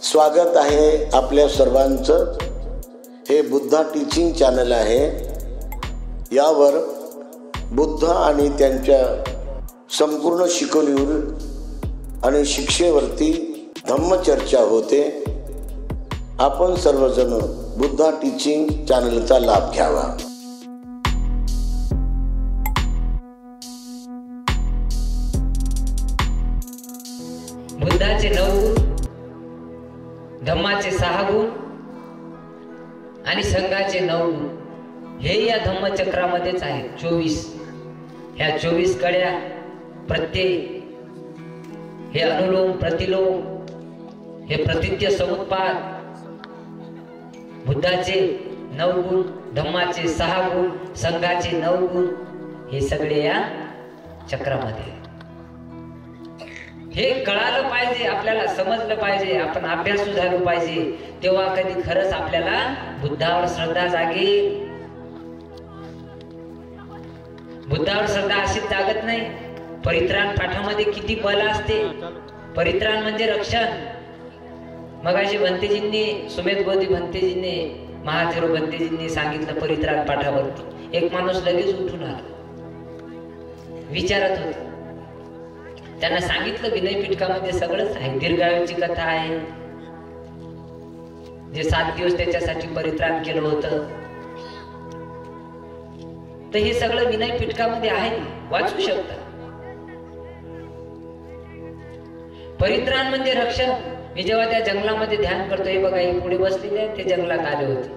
स्वागत आहे आपल्या सर्वांचं। हे बुद्धा टीचिंग चॅनल आहे। यावर बुद्ध आणि त्यांच्या संपूर्ण शिकवणीवर आणि शिक्षेवरती धम्मचर्चा होते। आपण सर्वजण बुद्धा टीचिंग चॅनलचा लाभ घ्यावा। बुद्धाचे 9 गुण, धम्माचे 6 गुण आणि संघाचे 9 गुण हे या धम्मचक्रामध्येच आहेत। 24 ह्या 24 कड्या, प्रत्येक हे अनुलोम प्रतिलोम, हे प्रतित्य समुत्पाद, बुद्धाचे 9 गुण, धम्माचे 6 गुण, संघाचे 9 गुण हे सगळे या चक्रामध्ये। हे कळालं पाहिजे, आपल्याला समजलं पाहिजे, आपण अभ्यासू झालो पाहिजे, तेव्हा कधी खरंच आपल्याला बुद्धावर श्रद्धा जागेल। बुद्धावर श्रद्धा अशीच जागत नाही। परित्राण पाठामध्ये किती बल असते। परित्राण म्हणजे रक्षण। मगाशी भंतेजींनी, सुमेध बोधी भंतेजींनी, महाथेरो भंतेजींनी सांगितलं परित्राण पाठावरती। एक माणूस लगेच उठून आला, विचारत होते। त्यांना सांगितलं विनय पिटकामध्ये सगळंच आहे, दीर्घायूची कथा आहे, जे 7 दिवस त्याच्यासाठी परित्राण केलं होतं, तर हे सगळं विनय पिटकामध्ये आहे, वाचू शकता। परित्राण म्हणजे रक्षण। मी जेव्हा त्या जंगलामध्ये ध्यान करतो, हे बघा हे पुढे बसलेले आहेत, ते जंगलात आले होते।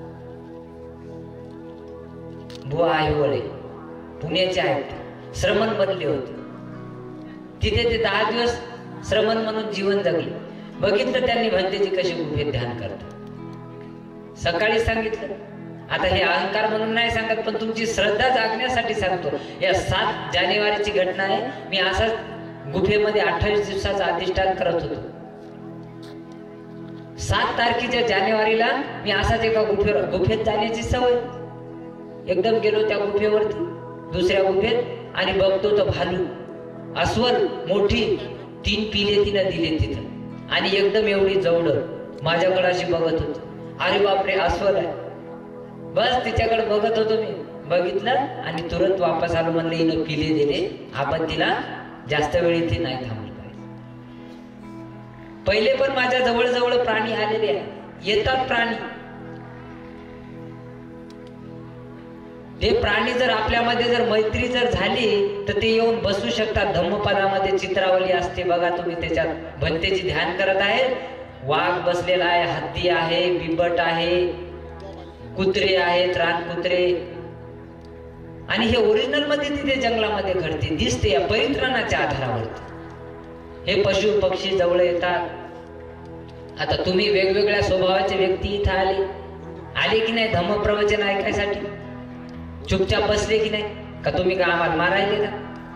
बुवा आईवळे पुण्याचे आहेत, श्रमण बनले होते तिथे। ते 10 दिवस श्रमण म्हणून जीवन जगले। बघितलं त्यांनी भंतेजी कशी गुफेत ध्यान करतात। सकाळी सांगितलं, आता हे अहंकार म्हणून नाही सांगत, पण तुमची श्रद्धा जागण्यासाठी सांगतो। या 7 जानेवारीची घटना आहे। मी असाच गुफेमध्ये 28 दिवसाचं अधिष्ठान करत होतो। 7 तारखेच्या जानेवारीला मी असाच एका गुफेत जाण्याची सवय, एकदम गेलो त्या गुफेवरती, दुसऱ्या गुफेत, आणि बघतो तर भालू, अस्वल मोठी 3 पिले तिनं दिले तिथं, आणि एकदम एवढी जवळ माझ्याकडे अशी बघत होती। अरे बापरे, अस्वल आहे। बस तिच्याकडे बघत होतो मी, बघितलं आणि तुरंत वापस आलो। म्हणलं हिनं पिले दिले, आपण तिला जास्त वेळ इथे नाही थांबलं पाहिजे। पहिले पण माझ्या जवळ जवळ प्राणी आलेले आहेत, येतात प्राणी। ते प्राणी जर आपल्यामध्ये जर मैत्री जर झाली तर ते येऊन बसू शकतात। धम्मपदामध्ये चित्रावली असते बघा तुम्ही, त्याच्यात भंतेजी ध्यान करत आहेत। वाघ बसलेला आहे, हत्ती आहे, बिबट आहे, कुत्रे आहेत, रानकुत्रे, आणि हे ओरिजिनल मध्ये तिथे जंगलामध्ये घडते, दिसते या परित्राणाच्या आधारावरती। हे पशु पक्षी जवळ येतात। आता तुम्ही वेगवेगळ्या स्वभावाचे व्यक्ती इथं आले की नाही धम्मप्रवचन ऐकायसाठी? चुपचाप बसले की नाही? का तुम्ही का आम्हाला मारायले का?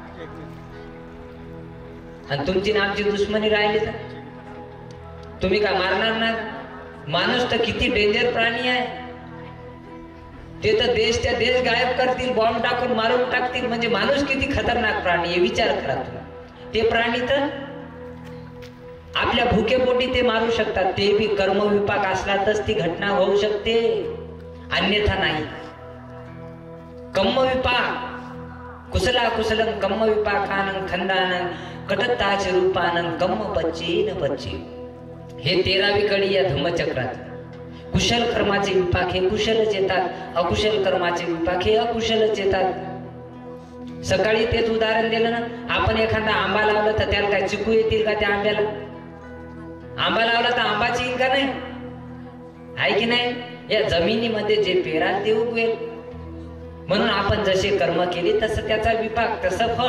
आणि तुमची ना आमची दुश्मनी राहिली तर तुम्ही का मारणार ना? माणूस तर किती डेंजर प्राणी आहे। ते तर देशच्या देश गायब करतील, बॉम्ब टाकून मारून टाकतील। म्हणजे माणूस किती खतरनाक प्राणी आहे, विचार करा तुम्ही। ते प्राणी तर आपल्या भुकेपोटी ते मारू शकतात। ते बी कर्मविपाक असला तरच ती घटना होऊ शकते, अन्यथा नाही। कम्मविपाक कुशला कुशलं कम्मविपाकानं खंदानं कटत्ताच रूपानं कम्म पच्चीन पच्ची, हे 13वी कडी या धम्मचक्रात। कुशल कर्माचे विपाक हे कुशलच येतात, अकुशल कर्माचे विपाक हे अकुशलच येतात। सकाळी तेच उदाहरण दिलं ना। आपण एखादा आंबा लावला तर त्याला काय चिकू येतील का? त्या आंब्याला आंबा लावला तर आंबाची येईल का? नाही आहे की नाही? या जमिनीमध्ये जे पेराल ते उगवेल। म्हणून आपण जसे कर्म केले तसं त्याचा विपाक, तसं फळ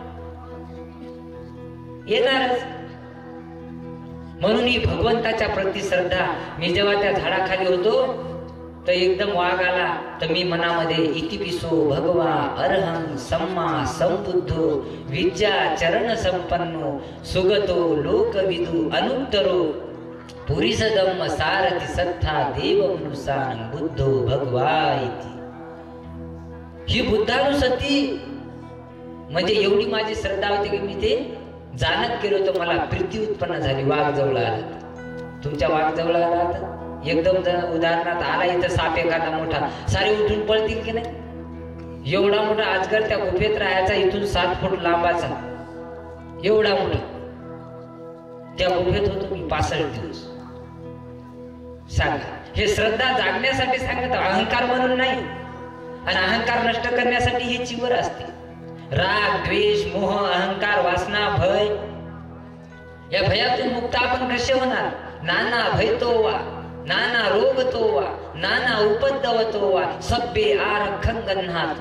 येणारच। म्हणून ही भगवंताच्या प्रति श्रद्धा। मी जेव्हा त्या झाडाखाली होतो तर एकदम वाघ आला, तर मी मनामध्ये इतिपिसो भगवा अरहं सम्मा संबुद्धो विद्या चरण संपन्नो सुगतो लोकविदु अनुत्तरो पुरीस धम्म सारथी सत्था देवमनुसान बुद्धो भगवा इति। ही बुद्धानुसती म्हणजे एवढी माझी श्रद्धा होती की मी ते जाणत गेलो तर मला प्रीती उत्पन्न झाली। वाघ जवळ आला, तुमच्या वाघजवळ आला तर एकदम उदाहरणार्थ आला इथं साप एखादा मोठा, सारे उठून पळतील की नाही? एवढा मोठा अजगर त्या गुफेत राहायचा, इथून 7 फूट लांबाचा, एवढा मोठा त्या गुफेत होतो मी 65 दिवस. सांगा, हे श्रद्धा जागण्यासाठी सांगत, अहंकार म्हणून नाही. आणि अहंकार नष्ट करण्यासाठी ही चिवर असते. राग, द्वेष, मोह, अहंकार, वासना, भय, या भयातून मुक्त आपण कसे होणार? नाना भयतो वा, नाना रोगतो वा, नाना उपद्रवतो वा, सभ्ये आरखं गन्हात.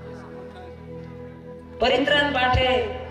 परित्राण पाठे.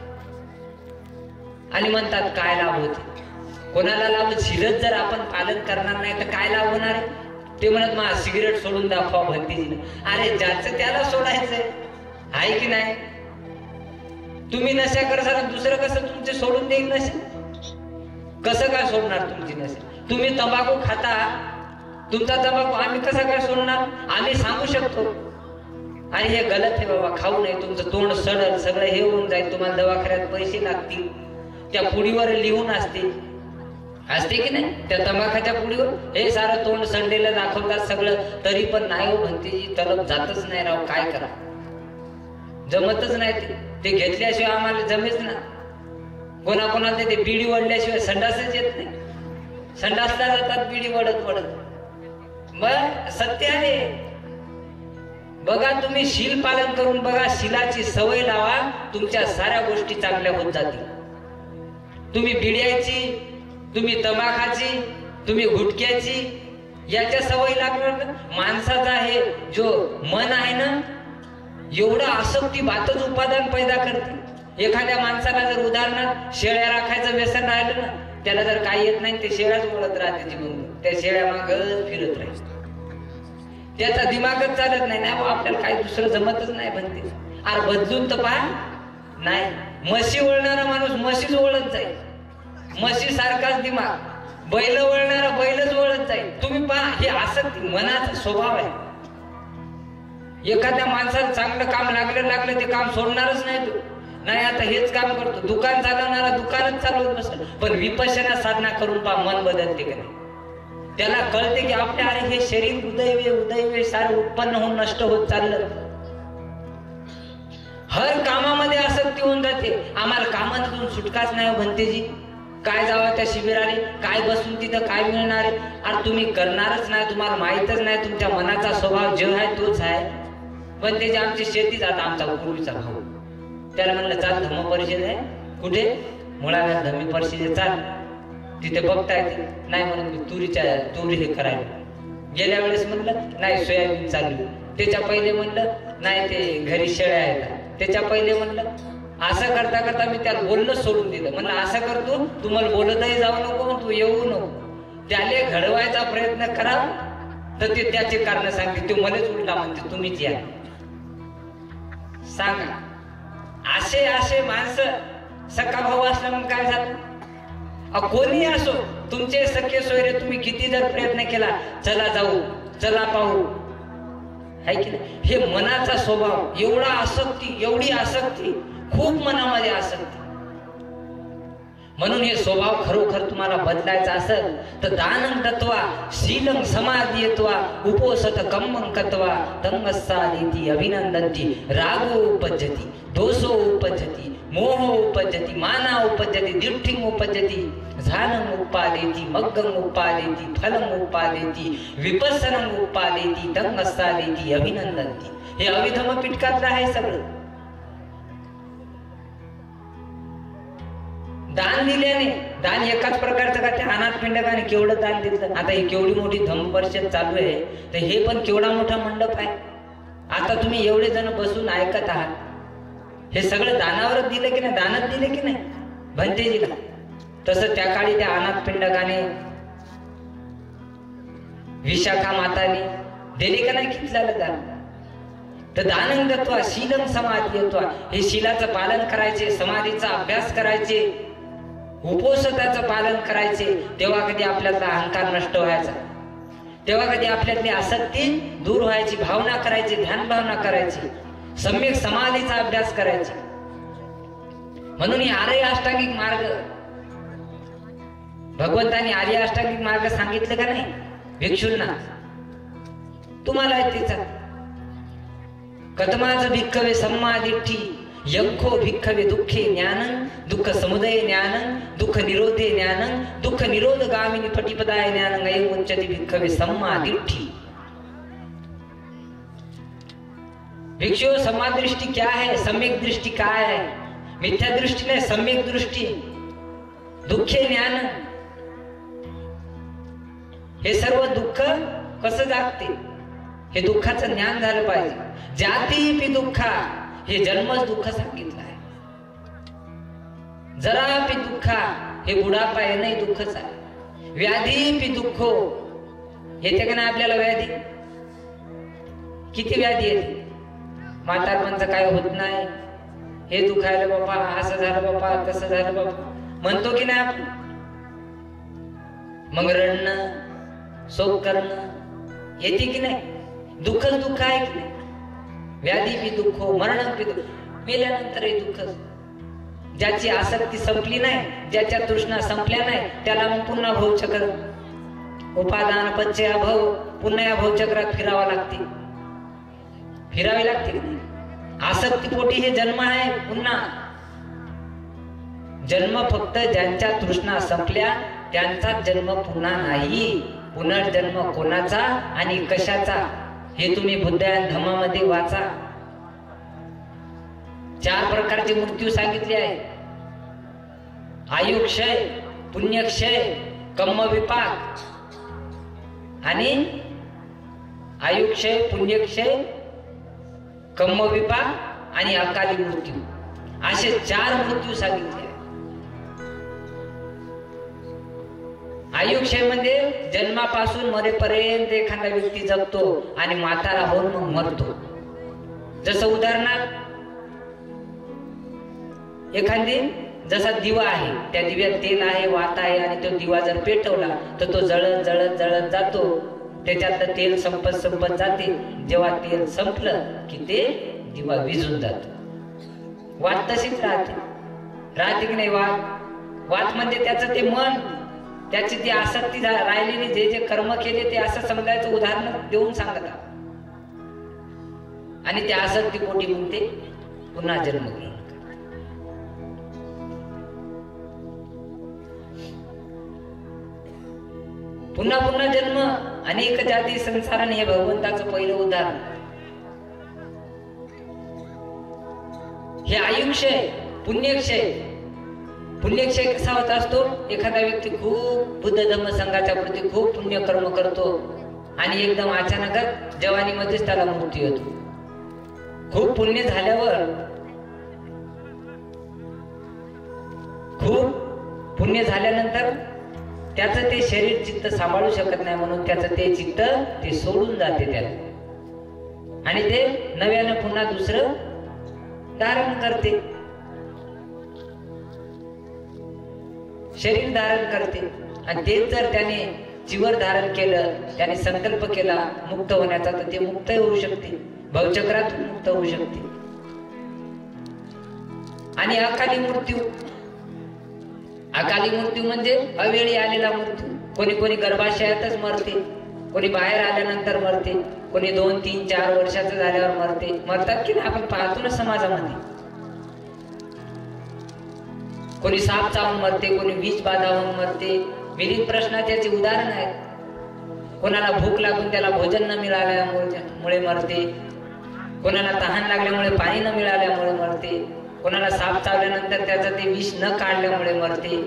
आणि म्हणतात काय लाभ होते? कोणाला लाभ? शिरत जर आपण पालन करणार नाही तर काय लाभ होणार आहे? ते म्हणत मग सिगरेट सोडून दाखवा भंतीजीने. अरे ज्याचं त्याला सोडायचंय, आहे की नाही? तुम्ही नशा करसाल, दुसरं कसं तुमचे सोडून देईल नशा? कसं काय सोडणार तुमची नशा? तुम्ही तंबाखू खाता, तुमचा तंबाखू आम्ही कसा काय सोडणार? आम्ही सांगू शकतो आणि हे गलत आहे बाबा, खाऊ नये, तुमचं तोंड सडल, सगळं हे होऊन जाईल, तुम्हाला दवाखान्यात पैसे लागतील. त्या पुडीवर लिहून असते की नाही? त्या तंबाखाच्या पुडीवर हे सारं तोंड सडलेलं दाखवतात सगळं, तरी पण नाही हो भंतीजी, तलब जातच नाही राव, काय करा? जमतच नाही ते घेतल्याशिवाय आम्हाला जमेच ना. कोणाकोणाला ते बिडी वडल्याशिवाय संडासच येत नाही. संडासला जातात बिडी वडत वडत. मग सत्य आहे. बघा, तुम्ही शील पालन करून बघा, शीलाची सवय लावा, तुमच्या साऱ्या गोष्टी चांगल्या होत जातील. तुम्ही बिड्याची, तुम्ही तंबाखाची, तुम्ही गुटख्याची, याच्या सवय लागणार ना. माणसाचा हे जो मन आहे ना, एवढा आसक्ती बातच उपादान पैदा करते. एखाद्या माणसाला जर उदाहरणार्थ शेळ्या राखायचं व्यसन राहिलं ना, त्याला जर काही येत नाही, ते शेळ्याच ओळत राहते जीवन, त्या शेळ्या मागच फिरत राहील, त्याचा दिमागच चालत नाही. नाही आपल्याला काही दुसरं जमतच नाही बनते. अरे बदलून तर पहा. नाही, म्हशी वळणारा माणूस म्हशीच वळत जाईल, म्हशी सारखाच दिमाग. बैल वळणारा बैलच वळत जाईल. तुम्ही पहा, हे आसक्ती मनाचा स्वभाव आहे. एखाद्या माणसाला चांगलं काम लागलं ते काम सोडणारच नाही तो. नाही आता हेच काम करतो, दुकान चालवणारा दुकानच चालवत बसतो. पण विपश्यना साधना करून पहा, मन बदलते का नाही? त्याला कळते की आपल्या अरे हे शरीर उदयवे सारं उत्पन्न होऊन नष्ट होत चाललं. हर कामामध्ये आसक्ती होऊन जाते. आम्हाला कामातून सुटकाच नाही भंतेजी. काय जावं त्या शिबिराने, काय बसून तिथं काय मिळणार आहे? अरे तुम्ही करणारच नाही, तुम्हाला माहितच नाही. तुमच्या मनाचा स्वभाव जो आहे तोच आहे. पण त्याची आमची शेती जाता, आमचा पूर्वीचा भाऊ, त्याला म्हणलं चाल धम्म परिषद आहे. कुठे? मुळाव्यात धम्मी परिषद, चाल तिथे बघता येते. नाही म्हणून मी तुरी हे करायला. गेल्या वेळेस म्हणलं नाही सोयाबीन चालू. त्याच्या पहिले म्हणलं नाही ते घरी शेळ्या आहेत. त्याच्या पहिले म्हणलं असं करता करता मी त्याला बोलणं सोडून दिलं. म्हणलं असं करतो, तुम्हाला बोलतही जाऊ नको, तू येऊ नको. त्याले घडवायचा प्रयत्न करा तर ते त्याचे कारण सांगते. तो मलाच उलटा म्हणते तुम्हीच या. सांगा, असे माणसं सखा भाऊ असलं म्हणून काय झालं? कोणी असो, तुमचे सख्य सोयरे, तुम्ही किती जर प्रयत्न केला, चला जाऊ, चला पाहू, है की नाही? हे मनाचा स्वभाव, एवढा आसक्ती, एवढी आसक्ती, खूप मनामध्ये आसक्ती. म्हणून हे स्वभाव खरोखर तुम्हाला बदलायचा असेल तर दानं दत्वा, शीलं समाधियत्वा, उपोसत कम्मं कत्वा, तंगस्सादिती अभिनंदन्ति. रागो उपजति, दोषो उपजति, मोहो उपजति, माना उपजति, दिष्टिं उपजति, ध्यानं उपादेति, मग्गं उपादेति, फलं उपादेति, विपस्सनं उपादेति, तंगस्सादिती अभिनंदन्ति. हे अभिधम पिटकातलं आहे सगळं. दान दिल्याने, दान एकाच प्रकारचं का? त्या अनाथ पिंडकाने केवढं दान दिलं. आता ही केवढी मोठी धम्म परिषद चालू आहे, तर हे पण केवढा मोठा मंडप आहे. आता तुम्ही एवढे जण बसून ऐकत आहात, हे सगळं दानावरच दिलं की नाही? दानच दिले की नाही भंतेजीला? तसं त्या काळी त्या अनाथ पिंडकाने, विशाखा माताने दिले का नाही? किती झालं दान? तर दानं दत्वा, शीलं समाधियत्वा, हे शीलाचं पालन करायचे, समाधीचा अभ्यास करायचे, उपोषताचं पालन करायचे. तेव्हा कधी आपल्यातला अहंकार नष्ट व्हायचा, तेव्हा कधी आपल्यातली आसक्ती दूर व्हायची, भावना करायची, ध्यान भावना करायची, सम्यक समाधीचा अभ्यास करायचा. म्हणून हे आर्य अष्टांगिक मार्ग भगवंतांनी आर्य अष्टांगिक मार्ग सांगितलं का नाही भिक्षूंना? तुम्हाला तिचा कथमाच भिक्खवे सम्मादिठ्ठी यंखो भिक्खवे दुःखे ज्ञानं दुःख समुदय ज्ञानं दुःख निरोधे ज्ञानं दुःख निरोध गामिनी पटिपदाय ज्ञानं एवं उच्यते भिक्खवे सम्मादिठ्ठी। भिक्षु सम्मादृष्टि क्या है, सम्यक दृष्टि काय है? मिथ्या दृष्टी नाही, सम्यक दृष्टी। दुःखे ज्ञान, हे सर्व दुःख कसं जागते हे दुःखाचं ज्ञान झालं पाहिजे। जाती दुःखा, हे जन्मच दुःख सांगितलं आहे। जरा पी दुःखा, हे बुढापा आहे नाही दुःखच आहे। व्याधी पी दुःखो, येते का नाही आपल्याला व्याधी? किती व्याधी येते? म्हातारपणाचं काय होत नाही, हे दुखायला बाबा, असं झालं बाबा, तसं झालं बाबा म्हणतो की नाही आपण? मग रडणं, शोक करणं येते की नाही? दुःखच दुःख आहे की नाही? व्याधी बी दुःख, मरण बी दुःख, मेल्यानंतरही दुःख। ज्याची आसक्ती संपली नाही, ज्याच्या तृष्णा संपल्या नाही, त्याला मग पुन्हा भवचक्र, उपादान पच्चय भव, पुन्हा या भवचक्रात फिरावं लागते, फिरावी लागते। आसक्ती पोटी हे जन्म आहे पुन्हा। जन्म फक्त ज्यांच्या तृष्णा संपल्या त्यांचा जन्म पुन्हा नाही। पुनर्जन्म कोणाचा आणि कशाचा हे तुम्ही बुद्धायन धम्मामध्ये वाचा। 4 प्रकारचे मृत्यू सांगितले आहे। आयुक्षय, पुण्यक्षय, कर्मविपाक आणि आयुक्षय, पुण्यक्षय, कर्मविपाक आणि अकाली मृत्यू, असे 4 मृत्यू सांगितले। आयुष्य म्हणजे जन्मापासून मरेपर्यंत एखादा व्यक्ती जगतो आणि म्हातारा होऊन मग मरतो। जसं उदाहरणार्थ एखादी जसा दिवा आहे, त्या दिव्यात तेल आहे, वात आहे आणि तो दिवा जर पेटवला तर तो जळत जळत जळत जातो, त्याच्यातलं तेल संपत जाते। जेव्हा तेल संपलं की ते दिवा विझून जातो। वात तशीच राहते की नाही? वात म्हणजे त्याचं ते मन, त्याची ती आसक्ती राहिलेली, जे जे कर्म केले ते असं समजायचं उदाहरण देऊन सांगत आणि त्या आसक्ती पोटी मग ते पुन्हा जन्म घेऊन पुन्हा पुन्हा जन्म, अनेक जाती संसाराने, हे भगवंताचं पहिलं उदाहरण। हे आयुक्षय, पुण्यक्षय। पुण्यक्षय कसा होत असतो? एखादा व्यक्ती खूप बुद्ध धम्म संघाच्या प्रती खूप पुण्य कर्म करतो आणि एकदम अचानकच जवानीमध्येच त्याला मृत्यू येतो। खूप पुण्य झाल्यावर, खूप पुण्य झाल्यानंतर त्याचं ते शरीर चित्त सांभाळू शकत नाही, म्हणून त्याचं ते चित्त ते सोडून जाते त्याला आणि ते नव्यानं पुन्हा दुसरं धारण करते, शरीर धारण करते। आणि तेच जर त्याने जीवर धारण केलं, त्याने संकल्प केला मुक्त होण्याचा, तर ते मुक्त होऊ शकते, भवचक्रातून मुक्त होऊ शकते। आणि अकाली मृत्यू, अकाली मृत्यू म्हणजे अवेळी आलेला मृत्यू। कोणी कोणी गर्भाशयातच मरते, कोणी बाहेर आल्यानंतर मरते, कोणी 2, 3, 4 वर्षाचं झाल्यावर मरते, मरतात की नाही आपण पाहतो ना समाजामध्ये। कोणी साप चावून मरते, कोणी विष बाधा होऊन मरते, विविध प्रश्नाचे उदाहरण आहेत। कोणाला भूक लागून त्याला भोजन न मिळाल्यामुळे मरते, कोणाला तहान लागल्यामुळे पाणी न मिळाल्यामुळे मरते, कोणाला साप चावल्यानंतर त्याचं ते विष न काढल्यामुळे मरते,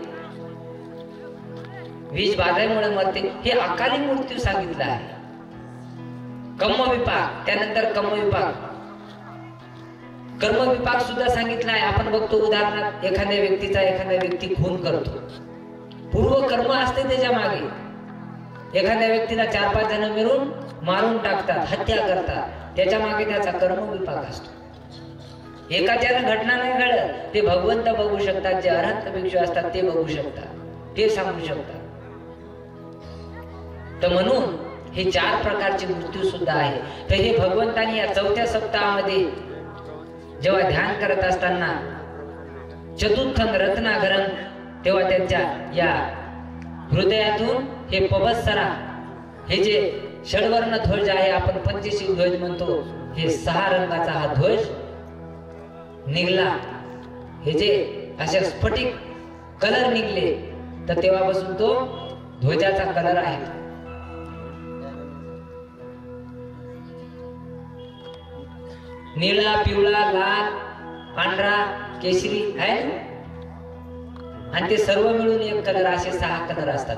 विष बाधेमुळे मरते। हे अकाली मृत्यू सांगितलं आहे। कर्मविपाक, त्यानंतर कर्मविपाक, कर्मविपाक सुद्धा सांगितलं आहे। आपण बघतो उदाहरणार्थ एखाद्या व्यक्ती खून करतो, पूर्व कर्म असते त्याच्या मागे। एखाद्या व्यक्तीला 4-5 जण मिळून मारून टाकतात, हत्या करतात, त्याच्या मागे त्याचा कर्मविपाक असतो। एकाच्यानं घटना नाही घडत, ते भगवंत बघू शकतात, जे अरहंत भिक्षू असतात ते बघू शकतात, ते सांगू शकतात। तर म्हणून हे 4 प्रकारचे मृत्यू सुद्धा आहे। तर हे भगवंतांनी या 4थ्या सप्ताहामध्ये जेव्हा ध्यान करत असताना चतुर्थं रत्नाकरं, तेव्हा त्यांच्या या हृदयातून हे पवत्सरा, हे जे षडवर्ण ध्वज आहे, आपण पंचशील ध्वज म्हणतो, हे 6 रंगाचा हा ध्वज निघला. हे जे अशा स्फटिक कलर निघले, तर तेव्हापासून तो ध्वजाचा कलर आहे. निळा, पिवळा, लाल, पांढरा, केशरी आहे, आणि ते सर्व मिळून एक कलर, असे 6 कलर असतात.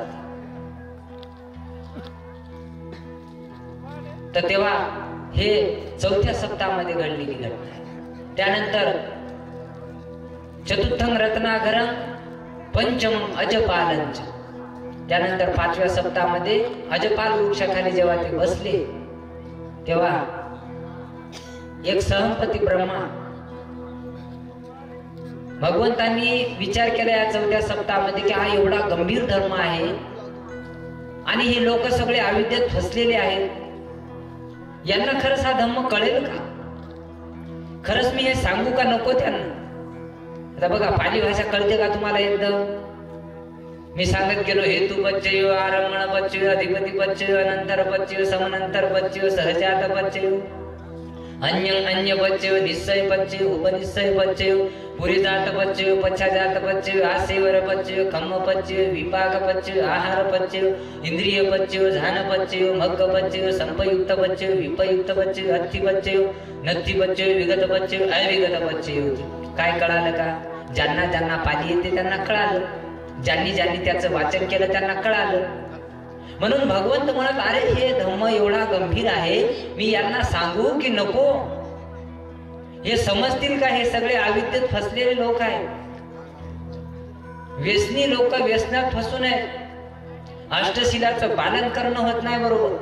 तर तेव्हा हे 4थ्या सप्ताहामध्ये घडलेली घटना आहे. त्यानंतर चतुर्थं रत्नाकरं पंचमं अजपालंच. त्यानंतर 5व्या सप्ताहामध्ये अजपाल वृक्षाखाली जेव्हा ते बसले, तेव्हा एक सहमपती ब्रह्मा, भगवंतांनी विचार केला या 4थ्या सप्ताहामध्ये की हा एवढा गंभीर धर्म आहे आणि हे लोक सगळे अविद्येत फसलेले आहेत, यांना खरंच हा धर्म कळेल का? खरंच मी हे सांगू का नको त्यांना? आता बघा, पाली भाषा कळते का तुम्हाला एकदम? मी सांगत गेलो, हेतू पच्चय, आरंभण पच्चय, अधिपती पच्चय, अनंतर पच्चय, समनंतर पच्चय, सहजात पच्चय, अन्य पच्चय, निश्चय पच्चय, उपनिश्चय पच्चय, पुरीजात पच्चय, पच्छाजात पच्चय, आसेवर पच्चय, खम्म पच्चय, विपाक पच्चय, आहार पच्चय, इंद्रिय पच्चय, झान पच्चय, मग्ग पच्चय, संपयुक्त पच्चय, विपयुक्त पच्चय, अस्थि पच्चय, नत्थी पच्चय, विगत पच्चय, अविगत पच्चय. काय कळालं का? ज्यांना ज्यांना पाली येते त्यांना कळालं, ज्यांनी ज्यांनी त्याचं वाचन केलं त्यांना कळालं. म्हणून भगवंत म्हणत, अरे हे धम्म एवढा गंभीर आहे, मी यांना सांगू की नको? हे समजतील का? हे सगळे अविद्येत फसलेले लोक आहेत, व्यसनी लोक, व्यसनात फसू नये. अष्टशिलाचं पालन करणं होत नाही बरोबर.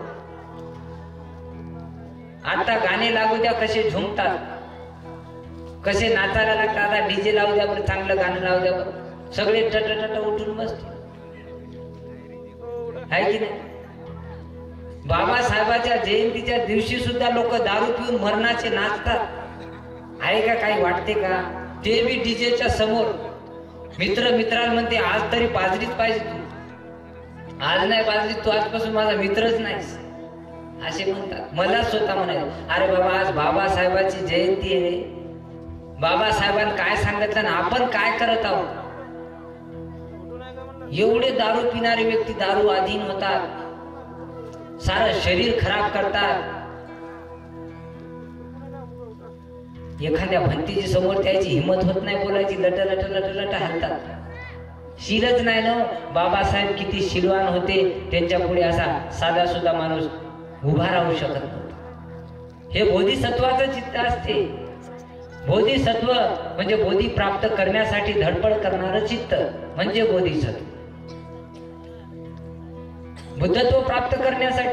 आता गाणे लागू द्या, कसे झुमतात, कसे नाचायला लागतात. आता डीजे लावू द्या बरं, चांगलं गाणं लावू द्या बरं, सगळे टट उठून बसते, आहे की नाही? बाबासाहेबाच्या जयंतीच्या दिवशी सुद्धा लोक दारू पिऊन मरणाचे नाचतात, आहे का? काही वाटते का? ते बी डीजेच्या समोर. मित्राला म्हणते, आज तरी बाजरीच पाहिजे तू, आज नाही बाजरी तू, आजपासून माझा मित्रच नाहीस, असे म्हणतात. मला स्वतः म्हणायचं, अरे बाबा, आज बाबासाहेबाची जयंती आहे, बाबासाहेबांनी काय सांगितलं ना आपण काय करत आहोत? एवढे दारू पिणारे व्यक्ती दारू अधीन होतात, सारं शरीर खराब करतात. एखाद्या भंतीची समोर त्याची हिंमत होत नाही बोलायची, लट हलतात. शीलच नाही ना. बाबासाहेब किती शीलवान होते, त्यांच्या पुढे असा साधा सुद्धा माणूस उभा राहू शकत नव्हता. हे बोधिसत्वाचं चित्त असते. बोधिसत्व म्हणजे बोधी प्राप्त करण्यासाठी धडपड करणारं चित्त म्हणजे बोधिसत्व. बुद्धत्व प्राप्त करण्यासाठी.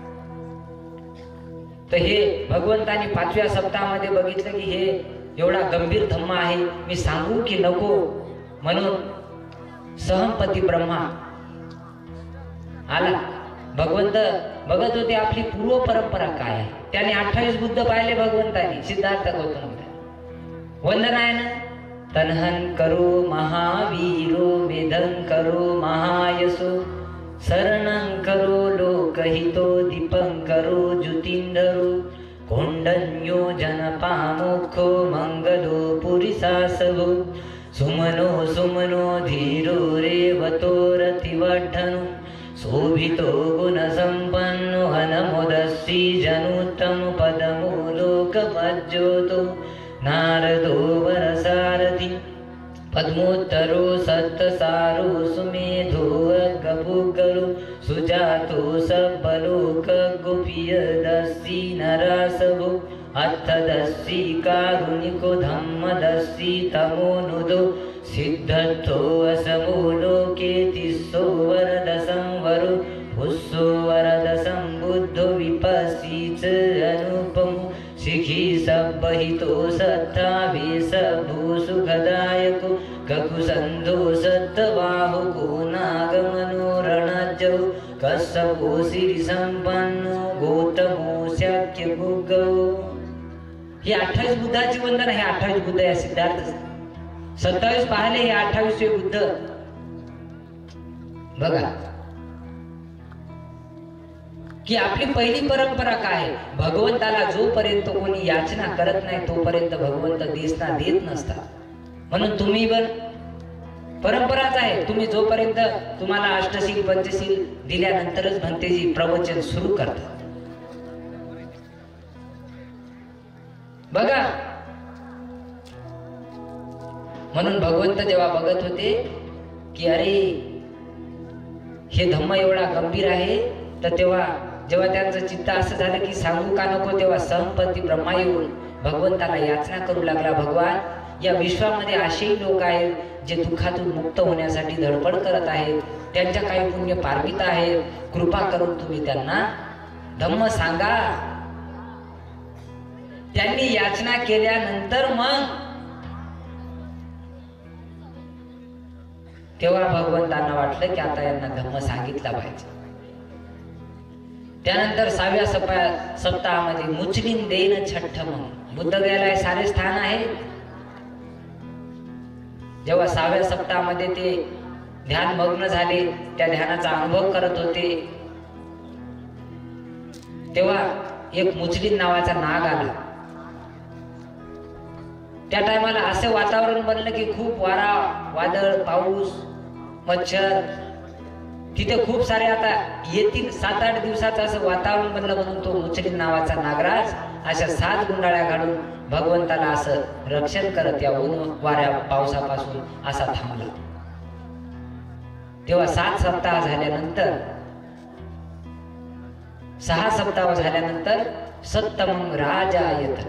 तर हे भगवंतानी 5व्या सप्ताहामध्ये बघितलं की हे एवढा गंभीर धम्म आहे, मी सांगू की नको? म्हणून सहमपती ब्रह्मा आला. भगवंत बघत होते आपली पूर्व परंपरा काय आहे. त्याने 28 बुद्ध पाहिले भगवंतानी. सिद्धार्थ गौतम वंदन आहे ना. तनहन करो महावीरो, मेधन करो महायसो, शरणं करो लोकहितो, दीपं करो ज्योतिंधरो, कोंडन्यो जनपामुखो, मंगलो पुरिसासवो, सुमनो धीरो रेवतो रतिवड्ढनो, शोभितो गुणसंपन्नो, हनमुदस्सी जनुत्तम पदमो लोकमज्योतो, नारदो वरसारथि, पद्मोत्तरो सत्तसारो, सुमेधो अग्गपुगलो, सुजातो सबलोक गोपीयदस्सी नरासवो, अर्थदस्सी कारुणिको, धम्मदस्सी तमोनुदो, सिद्धत्थो असमो लोके, तिस्सो वरद संवरो, भुस्सो वरद संबुद्धो, विपस्सीच अनुपमो, शिखी सब्बहितो सत्तावेश भू सुखदायको, ककुसंधो सत्तवाहुको, नागमनोरणजो, कस्सपो सिरि संपन्नो, गौतमो शक्य भुगो. हे 28 बुद्धाची वंदन आहे. 28 बुद्ध या सिद्धार्थ. 27 पाहिले, हे 28वे बुद्ध. बघा की आपली पहिली परंपरा काय आहे? भगवंताला जोपर्यंत कोणी याचना करत नाही तोपर्यंत भगवंत दिसना देत नसतात. म्हणून तुम्ही पण परंपराच आहे, तुम्ही जोपर्यंत तुम्हाला अष्टशील पंचशील दिल्यानंतरच भंतेजी प्रवचन सुरू करतात. बघा, म्हणून भगवंत जेव्हा बघत होते की अरे हे धम्म एवढा गंभीर आहे, तर तेव्हा जेव्हा त्यांचं चित्त असं झालं की सांगू का नको, तेव्हा संपत्ती ब्रह्मा येऊन भगवंताला याचना करू लागला. भगवान, या विश्वामध्ये असेही लोक आहेत जे दुःखातून मुक्त होण्यासाठी धडपड करत आहेत, त्यांच्या काही पुण्य पार्मित आहेत, कृपा करून तुम्ही त्यांना धम्म सांगा. त्यांनी याचना केल्यानंतर मग तेव्हा भगवंतांना वाटलं की आता यांना धम्म सांगितला पाहिजे. त्यानंतर 6व्या सप्ताहामध्ये मुचलिन देन छठ्ठ म्हणून बुद्ध गेलाय सारे स्थान आहे. जेव्हा 6व्या सप्ताहामध्ये ते ध्यान मग्न झाले, त्या ध्यानाचा अनुभव करत होते, तेव्हा एक मुचलिन नावाचा नाग आला. त्या टायमाला असं वातावरण बनलं की खूप वारा, वादळ, पाऊस, मच्छर, तिथे खूप सारे आता येतील 7-8 दिवसाचं असं वातावरण बनलं. म्हणून तो मुचलिन नावाचा नागराज अशा 7 गुंडाळ्या घालून भगवंताला असं रक्षण करत या ऊन वाऱ्या पावसापासून असा थांबला. तेव्हा 7 सप्ताह झाल्यानंतर, 6 सप्ताह झाल्यानंतर सत्तमं राजायतन,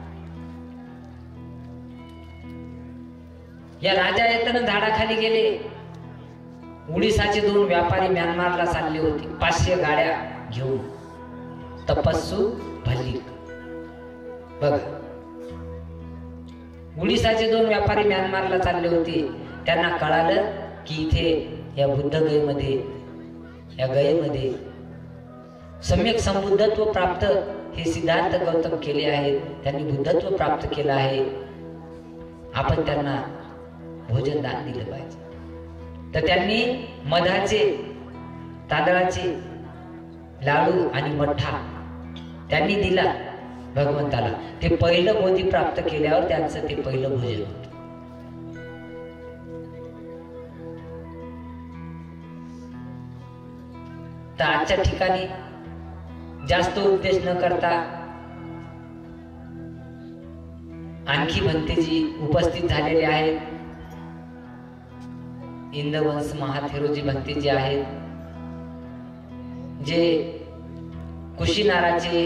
या राजायतन झाडाखाली गेले. उडीसाचे 2 व्यापारी म्यानमारला चालले होते 500 गाड्या घेऊन, तपस्सू भल्लिक. बघा, उडीसाचे 2 व्यापारी म्यानमारला चालले होते. त्यांना कळालं की इथे या बुद्धगयेमध्ये, या गयेमध्ये सम्यक संबुद्धत्व प्राप्त हे सिद्धार्थ गौतम केले आहेत, त्यांनी बुद्धत्व प्राप्त केलं आहे, आपण त्यांना भोजन दान दिलं पाहिजे. तर त्यांनी मधाचे, तांदळाचे लाडू आणि मठ्ठा त्यांनी दिला भगवंताला. ते पहिलं बोधी प्राप्त केल्यावर त्यांचं ते पहिलं भोजन होतं. तर आजच्या ठिकाणी जास्त उपदेश न करता आणखी भंतेजी उपस्थित झालेले आहेत. इंदवंश महाथेरोजी भंतेजी आहेत, जे कुशीनाराचे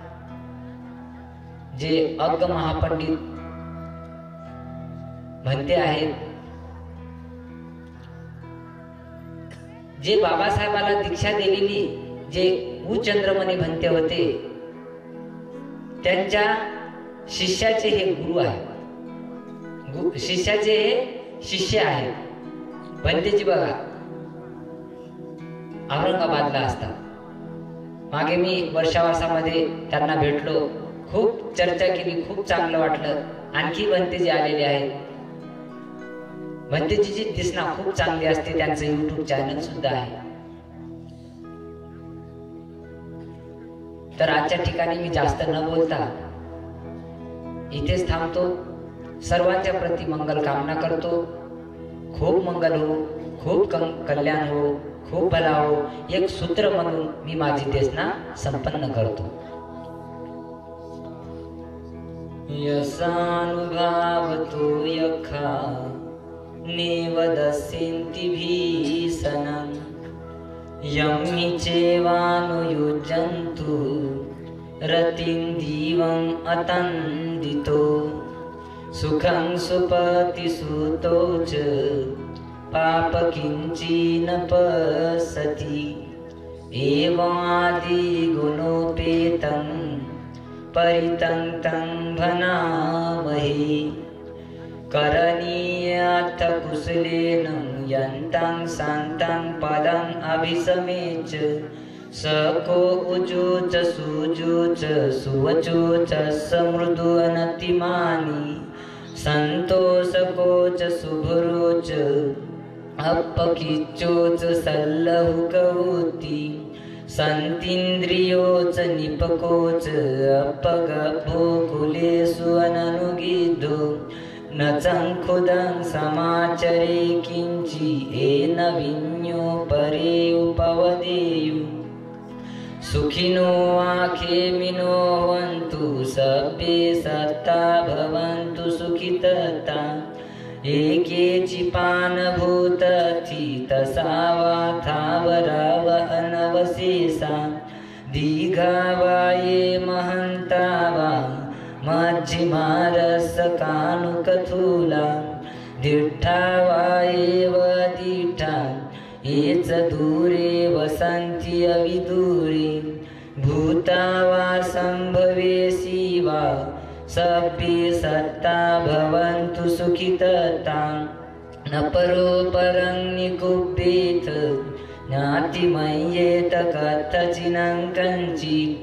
जे अग्ग महापंडित भंते आहेत, जे बाबासाहेबाला दीक्षा दिलेली जे उचंद्रमणी भंते होते, त्यांच्या शिष्याचे हे गुरु आहेत, शिष्याचे हे शिष्य आहेत. भंतेजी बघा औरंगाबादला असतात. मागे मी वर्षावासामध्ये त्यांना भेटलो, खूप चर्चा केली, खूप चांगलं वाटलं. आणखी भंतेजी आलेले आहेत. भंतेजीची दिसना खूप चांगली असते, त्यांचं YouTube चॅनल सुद्धा आहे. तर आजच्या ठिकाणी मी जास्त न बोलता इथेच थांबतो. सर्वांच्या प्रती मंगल कामना करतो. खूप मंगल हो, खूप कल्याण हो, खूप भला हो, एक सूत्र म्हणून मी माझी देशना संपन्न करतो. यसानुभावतो यखा निवदस्यन्ति भीषणं यं हि चैवानुयुज्यन्तु रतिं दिवं अतन्दितो सुखं सुपतिसुतो च पाप किंचिन पसति एवादि गुणोपेतं परितंतं भनामहे करणीयाथ कुशलेन यन्तं शान्तं पदं अभिसमेच सको उजोच सुजोच सुवचोच समृदु अनतिमानी संतोषकोच शुभरोच अपकिचोच सल्लहुकवती संतीन्द्रियोच निपकोच अपगभो कुलेषु अननुगिद्धो न चङ्खुदं समाचरे किञ्चि येन विन्यो परे उपवदेयु सुखिनो आखेमिनो वन्तु सभ्ये सत्ता भवन्तु सुखितता एके चिपानभूतथि तसावाथावराव अनवशेषा दीघा वा ये महन्ता वा मध्यमारसकानुकथूला दीर्घा वा एव दीर्घा ये च दूरे वसन्ति अविदूरे भूता वा सम्भवेशी वा सभ्ये सत्ता भवन्तु सुखितता न परो परं निकुप्येत ज्ञातिमय्येत कथचिनं कञ्चित्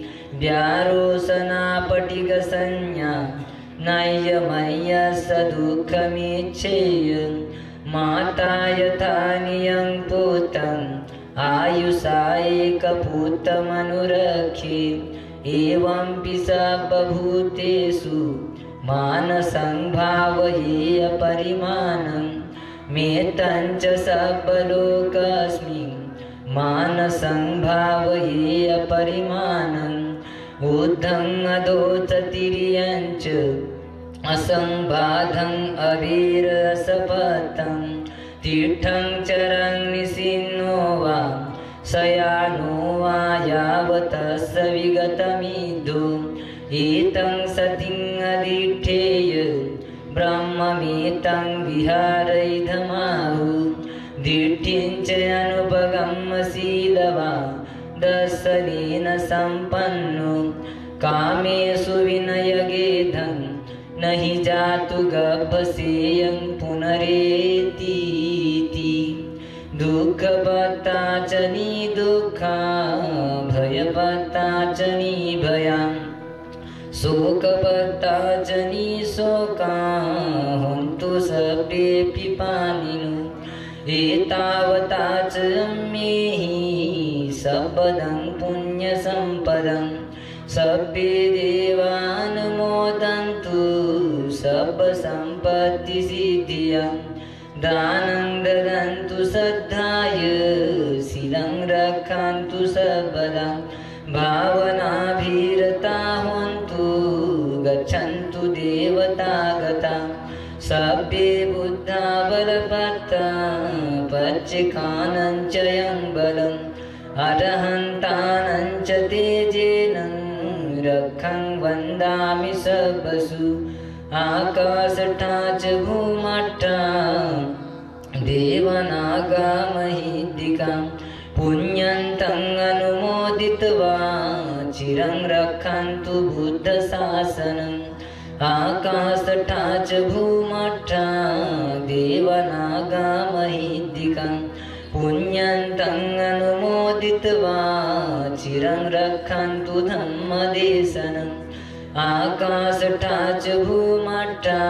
व्यारोसनापटिकसंज्ञा नय्यमय्यस्य दुःखमिच्छेय माता यथा नियं पुत्रम् आयुषा एकपुत्रमनुरक्षे एवं सर्वभूतेषु मानसं भावयेय परिमाणं मेतञ्च सर्वलोकस्मिन् मानसं भावयेय परिमाणम् ऊर्ध्वं अधोच तिर्यञ्च असंबाधं अवीरसपथं तीर्थं चरं निसिन्नो वा शयानो वा यावतस्य विगतमिद्धो एतं सतिं अदिठेय ब्रह्ममेतं विहारैधमाहु दीर्घं च अनुपगम्यशीलवा दर्शनेन सम्पन्नो कामेषु विनयगेधं न हि जातु गभसेयं पुनरेतीति दुःखपत्ता च निदुःखा भयपत्ता च निभया शोकपत्ता च निशोका हन्तु सर्वेऽपि पाणिनो एतावता च मेहि सबदं पुण्यसम्पदं सभ्ये देवानुमोदन्तु सर्वसम्पत्तिसिद्धिया दानं ददन्तु श्रद्धाय शीलं रक्षन्तु सर्वदा भावनाभिरता हन्तु गच्छन्तु देवतागता सभ्ये बुद्धा बलभक्ता पच्चिकानं च यं बलम् अरहन्तानं च तेजेन रक्षं वन्दामि सर्वसु आकाशठा च भूमठा देवनागामहिद्दिका पुण्यन्तं अनुमोदित्वा चिरं रक्षन्तु बुद्धशासनम् आकाशठा च भूमठा देवनागामहिद्दिका पुण्यन्तं अनुमोदित्वा चिरं रक्षन्तु धम्मदेशनम् आकाशठा च भूमठा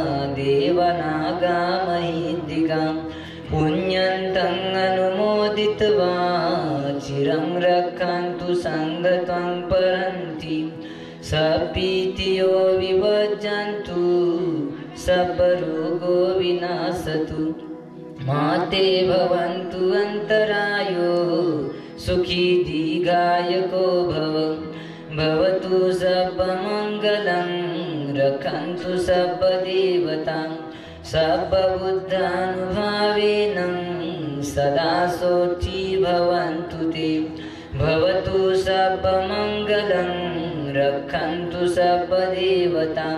देवनागामहिद्दिका पुण्यन्तं अनुमोदित्वा चिरं रक्षन्तु सङ्गत्वं परन्ति सपीतियो विभजन्तु सर्वरोगो विनाशतु माते भवन्तु अन्तरायो सुखी दीर्घायको भवतु सर्वमङ्गलं रक्षन्तु सर्वदेवतां सर्वबुद्धानुभावेन सदा सोची भवन्तु ते भवतु सर्वमङ्गलं रक्षन्तु सर्वदेवतां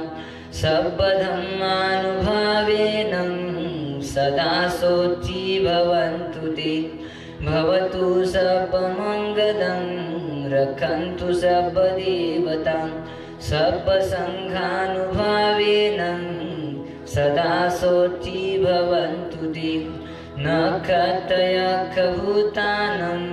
सर्वधर्मानुभावेन सदा सोची भवन्तु ते भवतु सर्वमङ्गलं रक्षन्तु सर्वदेवतां सर्वसङ्घानुभावेन सदा सोची भवन्तु ते न कथयखभूतानं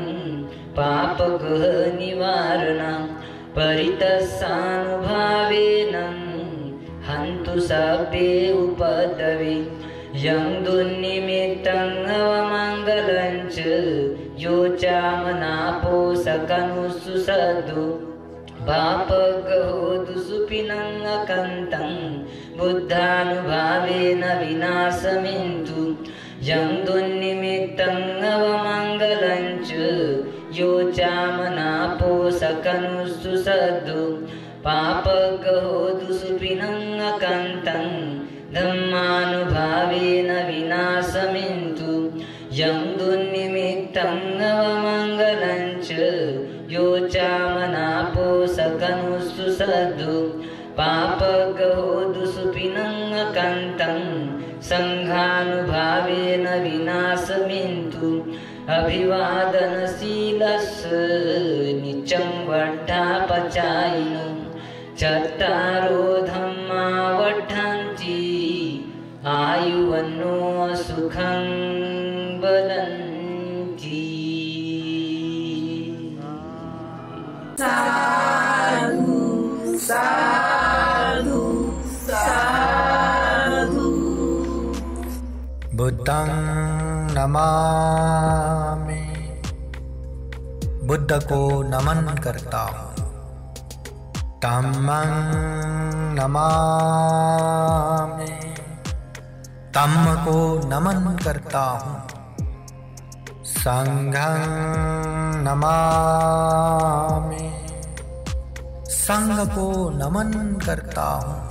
पापगृहनिवारणं परितस्सानुभावेन हन्तु सभ्ये उपद्रवे यं दुर्निमित्तं अवमङ्गलं च योचा मना पोषकनु सुसदु पापगहोदु सुपिनं अकन्तं बुद्धानुभावेन विनाशमिन्तु यं दुर्निमित्तं अवमङ्गलं च योचा मना पोषकनु सुसदु पापगहोदु सुपिनं अकन्तं धम्मानुभावेन विनाशमिन्तु यं दुर्निमित्तं अवमङ्गलं च योचा मना पोषकनु सुसदु पापगहोदु सुपिनं अकन्तं संघानुभावेन विनाशमिन्तु अभिवादनशीलस्य निचं वड्ढापचायिनो चत्तारो धम्मा वड्ढन्ति आयुवन्नो सुखं वदन्ति। साधु साधु साधु। बुद्धं नमामि, बुद्ध को नमन करता हूँ। धम्मं नमामि, धम्म को नमन करता हूँ। संघं नमामि, संघ को नमन करता हूँ।